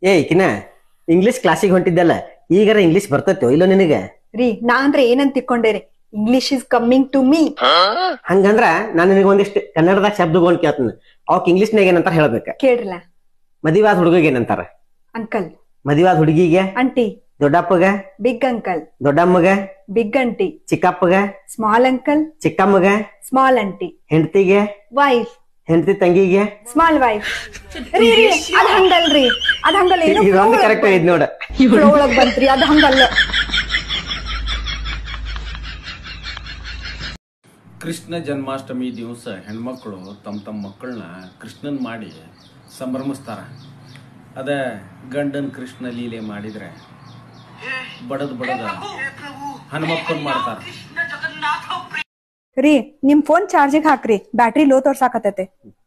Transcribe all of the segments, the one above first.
ಕಿನ English ಕ್ಲಾಸಿಗೆ ಹೊಂಟಿದ್ದಲ್ಲ ಈಗಾರ English ಬರ್ತೈತೋ ಇಲ್ಲೋ ನಿನಗೆ? ರೀ ನಾ ಅಂದ್ರೆ ಏನಂತ ತಿಕ್ಕೊಂಡೇರಿ, English is coming to me. ಹಂಗಂದ್ರ ನಾನ್ ನಿನಗೆ ಒಂದಿಷ್ಟು ಕನ್ನಡದಾಗ ಶಬ್ದಗೊಂಡ್ ಕೇಳ್ತೀನಿ, ಅವಕ್ ಇಂಗ್ಲಿಷ್ನಾಗ ಏನಂತಾರ ಹೇಳ್ಬೇಕ ಕೇಳ್ರಲ್ಲ. ಮದಿವಾದ ಹುಡುಗಿಗೆ ಏನಂತಾರ? ಅಂಕಲ್. ಮದಿವಾದ ಹುಡುಗಿಗೆ? ಅಂಟಿ. ದೊಡ್ಡಪ್ಪಗ? Big uncle. ದೊಡ್ಡಮ್ಮಗ? Big aunty. ಚಿಕ್ಕಪ್ಪಗ? Small uncle. ಚಿಕ್ಕಮ್ಮಗ? Small aunty. ಹೆಂಡತಿಗೆ? ವೈಫ್. ಹೆಂಡತಿ ತಂಗಿಗೆ? Small wife. ರೀ ಅದ್ ಹಂಗಲ್ರಿ, ಅದ್ ಹಂಗಲ್ಲ. ಇದೊಂದು ಕರೆಕ್ಟ್ ಐದ್ ನೋಡ, ಒಳಗ್ ಬಂತ್ರಿ, ಅದ್ ಹಂಗಲ್ಲ. ಕೃಷ್ಣ ಜನ್ಮಾಷ್ಟಮಿ ದಿವಸ ಹೆಣ್ಮಕ್ಳು ತಮ್ಮ ಮಕ್ಕಳನ್ನ ಕೃಷ್ಣನ್ ಮಾಡಿ ಸಂಭ್ರಮಿಸ್ತಾರ. ಅದ ಗಂಡನ್ ಕೃಷ್ಣ ಲೀಲೆ ಮಾಡಿದ್ರೆ ಬಡದ ಹನುಮಪ್ಪನ್ ಮಾಡ್ತಾರ. ರೀ ನಿಮ್ ಫೋನ್ ಚಾರ್ಜಿಗೆ ಹಾಕ್ರಿ, ಬ್ಯಾಟ್ರಿ ಲೋ ತೋರ್ಸಾಕತೈತೆ.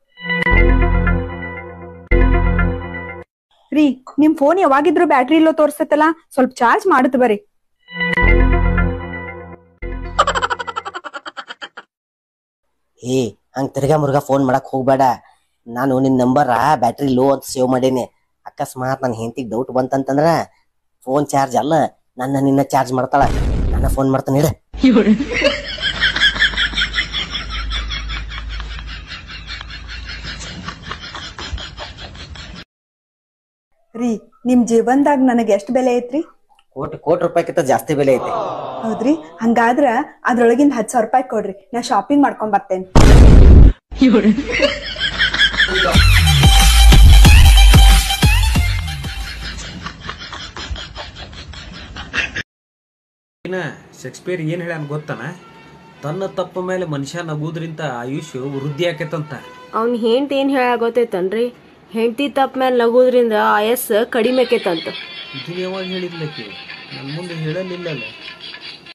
ರೀ ನಿಮ್ ಫೋನ್ ಯಾವಾಗಿದ್ರು ಬ್ಯಾಟ್ರಿ ಲೋ ತೋರ್ಸತ್ತಲ್ಲ, ಸ್ವಲ್ಪ ಚಾರ್ಜ್ ಮಾಡುತ್ತ ಬರ್ರಿ. ಹಂಗ ತಿರ್ಗಾ ಮುರ್ಗಾ ಫೋನ್ ಮಾಡಕ್ ಹೋಗ್ಬೇಡ. ನಾನು ನಿನ್ ನಂಬರ್ ಬ್ಯಾಟ್ರಿ ಲೋ ಅಂತ ಸೇವ್ ಮಾಡೇನಿ. ಅಕಸ್ಮಾತ್ ನನ್ ಹೆಂಡತಿಗೆ ಡೌಟ್ ಬಂತಂತಂದ್ರ ಫೋನ್ ಚಾರ್ಜ್ ಅಲ್ಲ ನಿನ್ನ ಚಾರ್ಜ್ ಮಾಡ್ತಾಳ. ನನ್ನ ಫೋನ್ ಮಾಡ್ತಾನೆ ಇಡ. ರೀ ನಿಮ್ ಜೀವನ್ದಾಗ ನನಗೆ ಎಷ್ಟ್ ಬೆಲೆ ಐತ್ರಿ? ಕೋಟಿ ರೂಪಾಯಿಗಿಂತ ಜಾಸ್ತಿ ಬೆಲೆ ಐತಿ. ಹೌದ್ರಿ? ಹಂಗಾದ್ರ ಅದ್ರೊಳಗಿಂದ 10,000 ರೂಪಾಯಿ ಕೊಡ್ರಿ, ನಾ ಶಾಪಿಂಗ್ ಮಾಡ್ಕೊಂಡ್ ಬರ್ತೇನೆ. ಶೇಕ್ಸ್ಪಿಯರ್ ಏನ್ ಹೇಳ್ಯಾನ ಗೊತ್ತಾನ? ತನ್ನ ತಪ್ಪ ಮೇಲೆ ಮನುಷ್ಯ ನಗುದ್ರಿಂದ ಆಯುಷ್ಯ ವೃದ್ಧಿ ಆಕೇತಂತ. ಅವ್ನ ಹೆಂಡ್ತಿ ಏನ್ ಹೇಳ ಗೊತ್ತೈತನ್ರಿ? ಹೆಂಡತಿ ತಪ್ಪ ಮೇಲೆ ನಗೋದ್ರಿಂದ ಆಯಸ್ಸು ಕಡಿಮೆ ಆಕೇತಂತ. ಇದನ್ನ ಯಾವಾಗ ಹೇಳಿದ್ಲಕ್ಕೆ? ನನ್ ಮುಂದೆ ಹೇಳಲಿಲ್ಲಲ್ಲ.